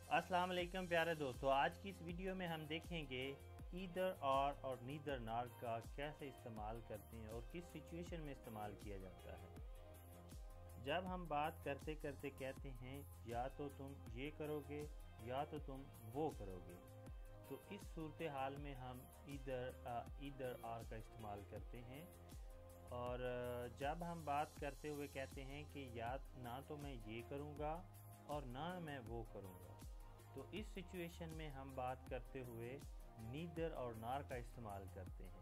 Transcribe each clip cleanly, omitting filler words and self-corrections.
अस्सलाम वालेकुम प्यारे दोस्तों, आज की इस वीडियो में हम देखेंगे ईदर और नीदर नार का कैसे इस्तेमाल करते हैं और किस सिचुएशन में इस्तेमाल किया जाता है। जब हम बात करते करते कहते हैं या तो तुम ये करोगे या तो तुम वो करोगे, तो इस सूरत हाल में हम ईदर आर का इस्तेमाल करते हैं। और जब हम बात करते हुए कहते हैं कि या ना तो मैं ये करूँगा और ना मैं वो करूँगा, तो इस सिचुएशन में हम बात करते हुए नीदर और नार का इस्तेमाल करते हैं।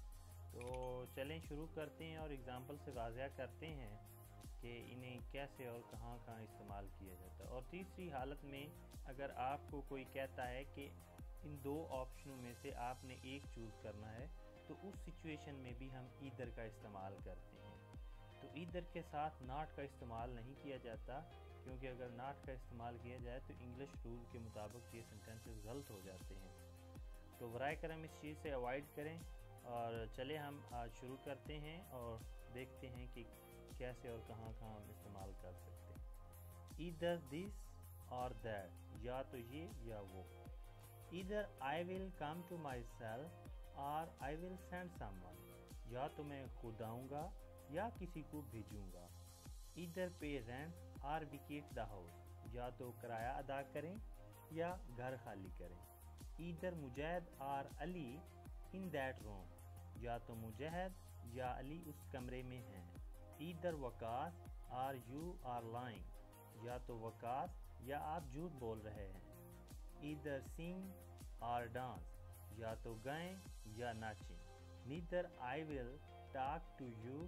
तो चलें शुरू करते हैं और एग्ज़ाम्पल से वाज़िया करते हैं कि इन्हें कैसे और कहाँ कहाँ इस्तेमाल किया जाता है। और तीसरी हालत में अगर आपको कोई कहता है कि इन दो ऑप्शनों में से आपने एक चूज़ करना है, तो उस सिचुएशन में भी हम ईदर का इस्तेमाल करते हैं। तो ईदर के साथ नॉट का इस्तेमाल नहीं किया जाता, क्योंकि अगर नॉट का इस्तेमाल किया जाए तो इंग्लिश रूल के मुताबिक ये सेंटेंसेस गलत हो जाते हैं। तो बराए करम इस चीज़ से अवॉइड करें। और चले हम आज शुरू करते हैं और देखते हैं कि कैसे और कहाँ कहाँ हम इस्तेमाल कर सकते हैं। ईदर दिस और दैट, या तो ये या वो। Either I will come to myself और आई विल सेंड समवन, या तो मैं खुद आऊँगा या किसी को भेजूँगा। ईदर पे रेंट और वेकेट द हाउस, या तो किराया अदा करें या घर खाली करें। ईदर मुजाहिद और अली इन दैट रूम, या तो मुजाहिद या अली उस कमरे में हैं। ईदर वकास और यू आर लाइंग, या तो वकास या आप झूठ बोल रहे हैं। ईदर सिंग और डांस, या तो गाएं या नाचें। Neither I will talk to you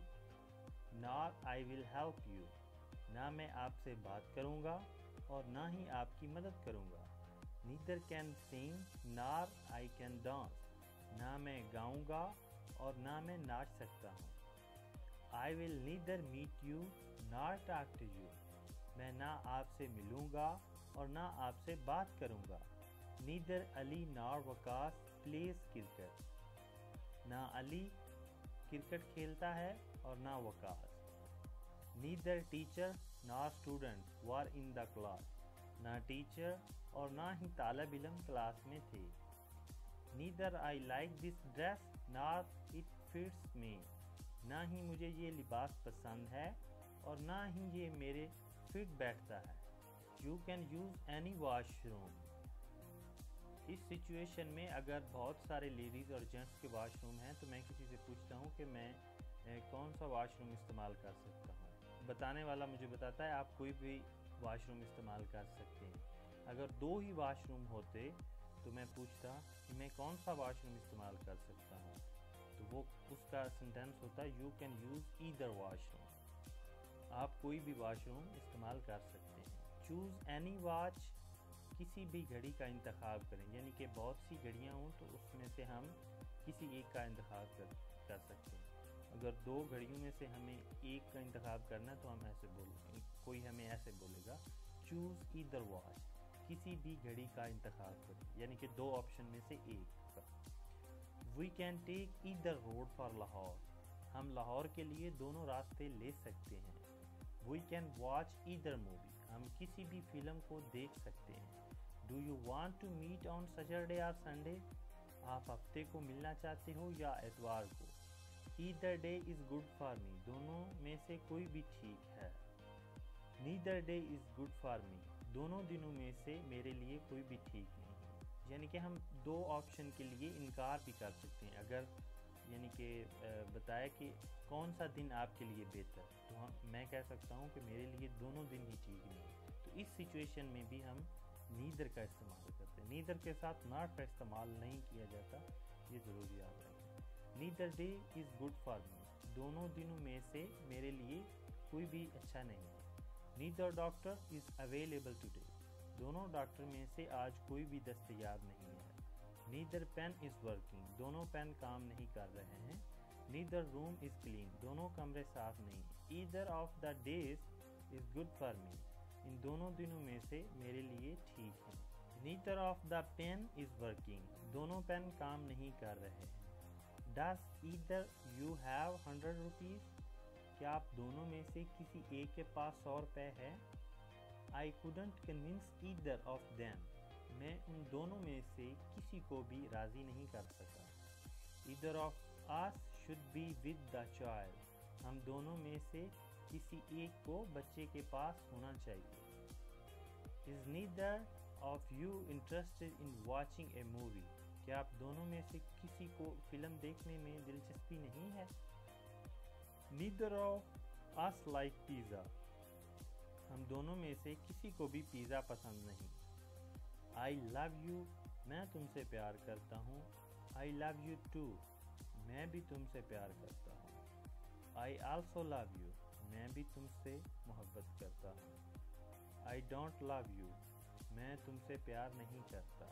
nor I will help you, ना मैं आपसे बात करूँगा और ना ही आपकी मदद करूँगा। Neither can sing nor I can dance, ना मैं गाऊँगा और ना मैं नाच सकता हूँ। I will neither meet you nor talk to you, मैं ना आपसे मिलूँगा और ना आपसे बात करूँगा। Neither Ali nor Waqas plays cricket, ना अली क्रिकेट खेलता है और ना Waqas. Neither teacher nor student were in the class, ना टीचर और ना ही तालिब इल्म क्लास में थे। Neither I like this dress nor it fits me, ना ही मुझे ये लिबास पसंद है और ना ही ये मेरे फिट बैठता है। You can use any washroom. इस सिचुएशन में अगर बहुत सारे लेडीज़ और जेंट्स के वॉशरूम हैं, तो मैं किसी से पूछता हूँ कि मैं कौन सा वॉशरूम इस्तेमाल कर सकता हूँ। बताने वाला मुझे बताता है आप कोई भी वॉशरूम इस्तेमाल कर सकते हैं। अगर दो ही वॉशरूम होते तो मैं पूछता कि मैं कौन सा वॉशरूम इस्तेमाल कर सकता हूँ, तो वो उसका सेंटेंस होता है you can use either washroom, आप कोई भी वॉशरूम इस्तेमाल कर सकते हैं। चूज़ एनी वॉच, किसी भी घड़ी का इंतखाब करें, यानी कि बहुत सी घड़ियाँ हों तो उसमें से हम किसी एक का इंतखाब कर सकते हैं। अगर दो घड़ियों में से हमें एक का इंतखाब करना है तो हम ऐसे बोलेंगे, कोई हमें ऐसे बोलेगा चूज़ ईदर वॉच, किसी भी घड़ी का इंतखाब करें, यानी कि दो ऑप्शन में से एक का। We can take either road for Lahore, हम लाहौर के लिए दोनों रास्ते ले सकते हैं। We can watch either movie, हम किसी भी फिल्म को देख सकते हैं। Do you want to meet on Saturday और संडे, आप हफ्ते को मिलना चाहते हो या एतवार को। Either day is good for me, दोनों में से कोई भी ठीक है। Neither day is good for me, दोनों दिनों में से मेरे लिए कोई भी ठीक नहीं है। यानी कि हम दो ऑप्शन के लिए इनकार भी कर सकते हैं। अगर यानी कि बताया कि कौन सा दिन आपके लिए बेहतर, तो मैं कह सकता हूँ कि मेरे लिए दोनों दिन ही ठीक नहीं। तो इस सिचुएशन में भी हम नीदर का इस्तेमाल करते हैं। नीदर के साथ नॉट का इस्तेमाल नहीं किया जाता, ये ज़रूरी याद रखें। Neither day is good for me, दोनों दिनों में से मेरे लिए कोई भी अच्छा नहीं है। Neither doctor is available today, दोनों डॉक्टर में से आज कोई भी दस्तयाब नहीं है। नीदर पेन इज़ वर्किंग, दोनों पेन काम नहीं कर रहे हैं। नीदर रूम इज़ क्लीन, दोनों कमरे साफ नहीं हैं। Either of the days is good for me, इन दोनों दिनों में से मेरे लिए ठीक है। Neither of the pen is working, दोनों पेन काम नहीं कर रहे हैं। Does either you have 100 rupees, क्या आप दोनों में से किसी एक के पास 100 रुपये है। I couldn't convince either of them. میں ان دونوں میں سے کسی کو بھی راضی نہیں کر سکا. Either of us should be with the child. ہم دونوں میں سے کسی ایک کو بچے کے پاس ہونا چاہیے. Is neither of you interested in watching a movie? کیا آپ دونوں میں سے کسی کو فلم دیکھنے میں دلچسپی نہیں ہے؟ Neither of us like pizza. ہم دونوں میں سے کسی کو بھی پیزا پسند نہیں. I love you. میں تم سے پیار کرتا ہوں. I love you too. میں بھی تم سے پیار کرتا ہوں. I also love you. میں بھی تم سے محبت کرتا ہوں. I don't love you. میں تم سے پیار نہیں کرتا.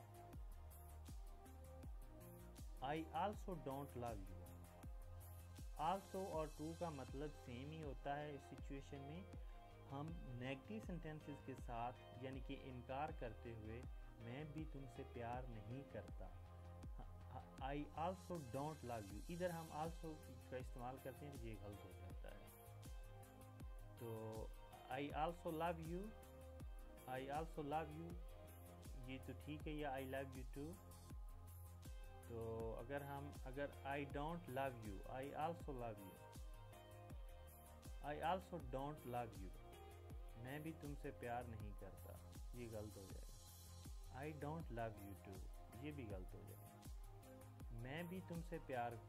I also don't love you. also اور to کا مطلب سیم ہی ہوتا ہے. اس سچویشن میں ہم نیگیٹو سینٹینسز کے ساتھ یعنی کہ انکار کرتے ہوئے میں بھی تم سے پیار نہیں کرتا. I also don't love you. ادھر ہم also کا استعمال کرتے ہیں تو یہ غلط ہو جاتا ہے. تو I also love you. I also love you یہ تو ٹھیک ہے. یا I love you too. تو اگر I don't love you, I also love you. I also don't love you. میں بھی تم سے پیار نہیں کرتا. یہ غلط ہو جائے گا. I don't love you too. یہ بھی غلط ہو جائے گا. میں بھی تم سے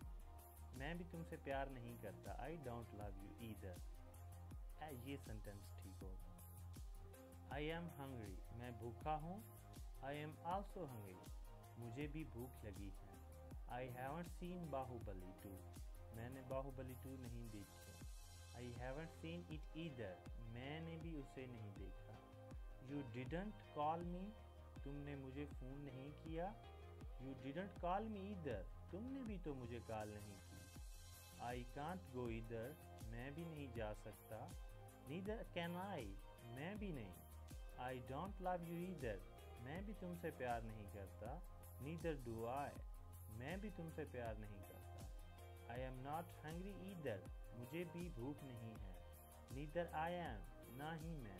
پیار نہیں کرتا. I don't love you either. یہ سینٹینس ٹھیک ہوگا. I am hungry. میں بھوکا ہوں. I am also hungry. مجھے بھی بھوک لگی ہے. I haven't seen Bahubali 2. میں نے باہوبلی 2 نہیں دیکھی. I haven't seen it either. میں نے بھی اسے نہیں دیکھا. You didn't call me. تم نے مجھے فون نہیں کیا. You didn't call me either. تم نے بھی تو مجھے کال نہیں کی. I can't go either. میں بھی نہیں جا سکتا. Neither can I. میں بھی نہیں. I don't love you either. میں بھی تم سے پیار نہیں کرتا. Neither do I. میں بھی تم سے پیار نہیں کرتا. I am not hungry either. مجھے بھی بھوک نہیں ہے. Neither I am. نہ ہی میں.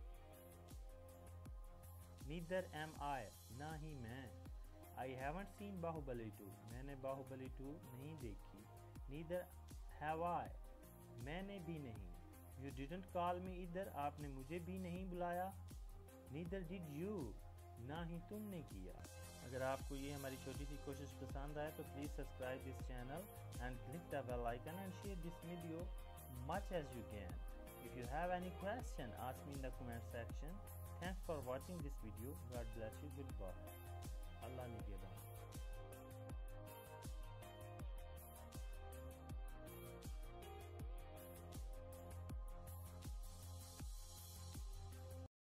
Neither am I. نہ ہی میں. I haven't seen Bahubali 2. میں نے باہوبلی 2 نہیں دیکھی. Neither have I. میں نے بھی نہیں. You didn't call me either. آپ نے مجھے بھی نہیں بلایا. Neither did you. نہ ہی تم نے کیا. اگر آپ کو یہ ہماری چھوٹی سی کوشش پسند آئے تو please subscribe this channel and click the bell icon and share this video much as you can. If you have any question, ask me in the comment section. Thanks for watching this video. God bless you. Goodbye.